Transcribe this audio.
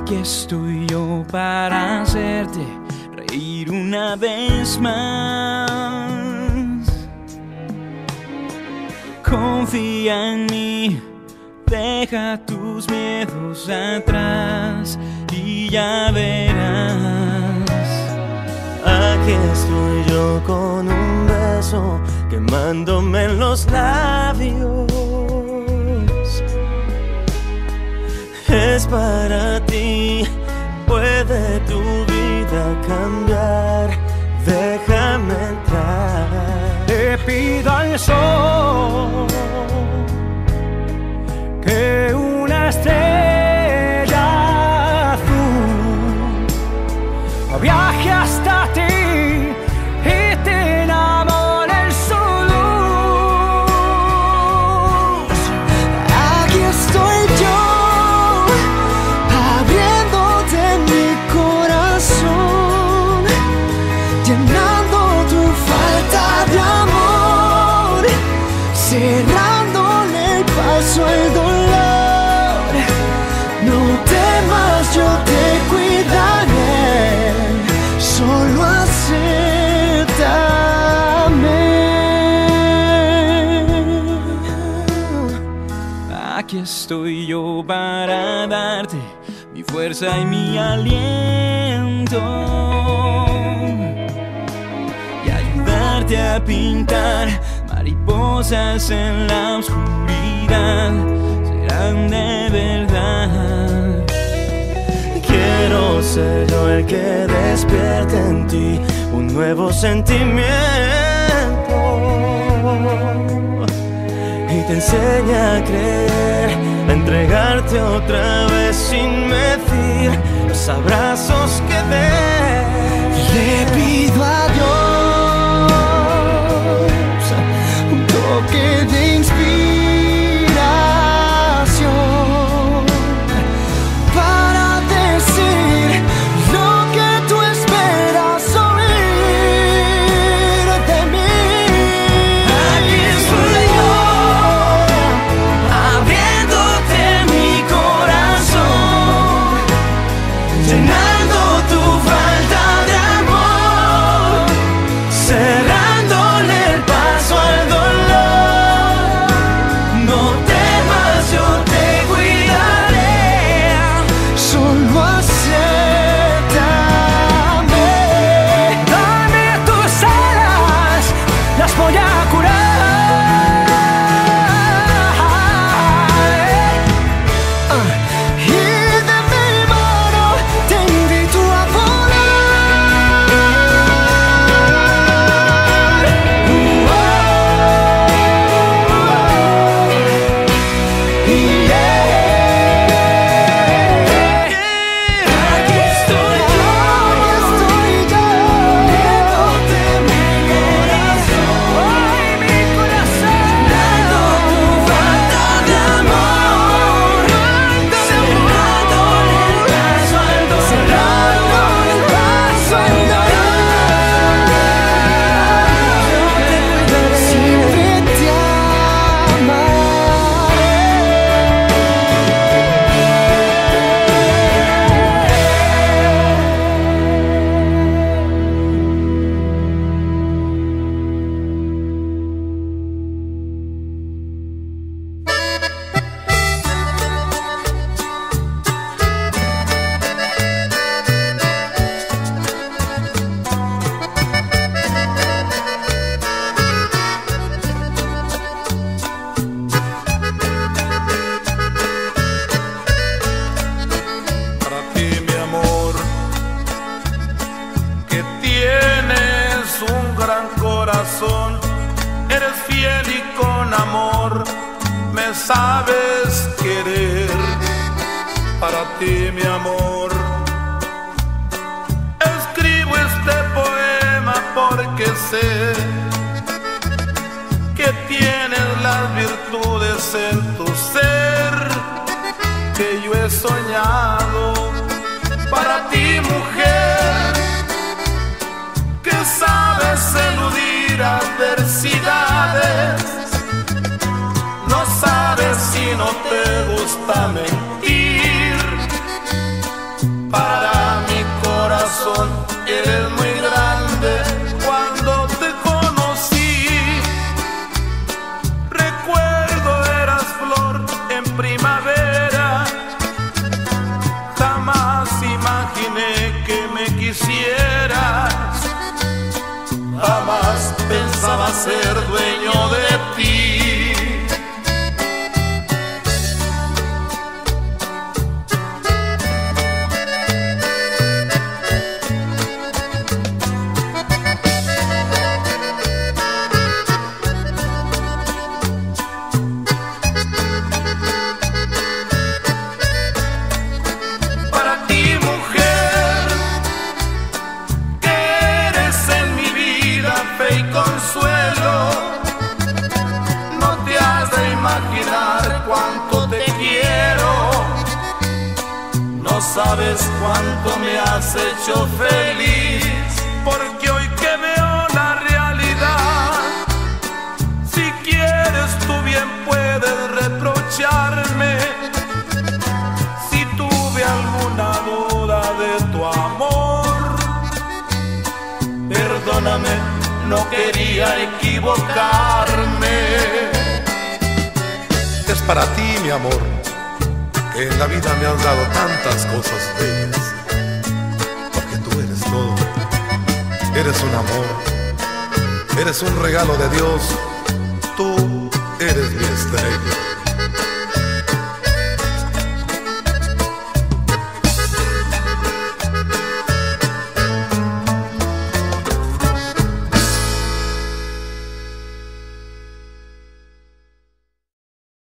Aquí estoy yo para hacerte reír una vez más. Confía en mí, deja tus miedos atrás y ya verás. Aquí estoy yo con un beso quemándome en los labios. Es para ti, puede tu vida cambiar. Déjame entrar. Te pido al sol que una estrella azul viaje hasta ti y te enamore en su luz. Aquí estoy yo, abriéndote mi corazón, llenando tu falta de amor, cerrándole el paso al dolor. No temas, yo te cuidaré, solo acéptame. Aquí estoy yo para darte mi fuerza y mi aliento y ayudarte a pintar mariposas en la oscuridad. Serán de verdad. Quiero ser yo el que despierte en ti un nuevo sentimiento y te enseña a creer, a entregarte otra vez sin medir los abrazos que des. Le pido a Dios un toque de inspiración para decir lo que tú esperas oír de mí. Aquí estoy yo, abriéndote mi corazón, llenando tu falta de amor, cerrándole el paso al dolor. No temas, yo te cuidaré, solo acéptame. Dame tus alas, las voy a curar. Y de mi mano te invito a Aquí estoy yo, viéndote mi corazón, dando tu falta de amor, cerrándole el paso al dolor. Siempre te Para ti, mi amor, que tienes un gran corazón, eres fiel y con amor me sabes querer. Para ti, mi amor, escribo este poema porque sé que tienes las virtudes en tu ser que yo he soñado. Para ti, mujer, que sabes eludir adversidades, no sabes si no te gusta mentir. eres muy grande. Cuando te conocí, recuerdo eras flor en primavera. Jamás imaginé que me quisieras, jamás pensaba ser dueño de ti. Cuánto te quiero, no sabes cuánto me has hecho feliz, porque hoy que veo la realidad, si quieres tú bien puedes reprocharme, si tuve alguna duda de tu amor, perdóname, no quería equivocarme. Es para ti, mi amor, que en la vida me has dado tantas cosas bellas, porque tú eres todo, eres un amor, eres un regalo de Dios, tú eres mi estrella.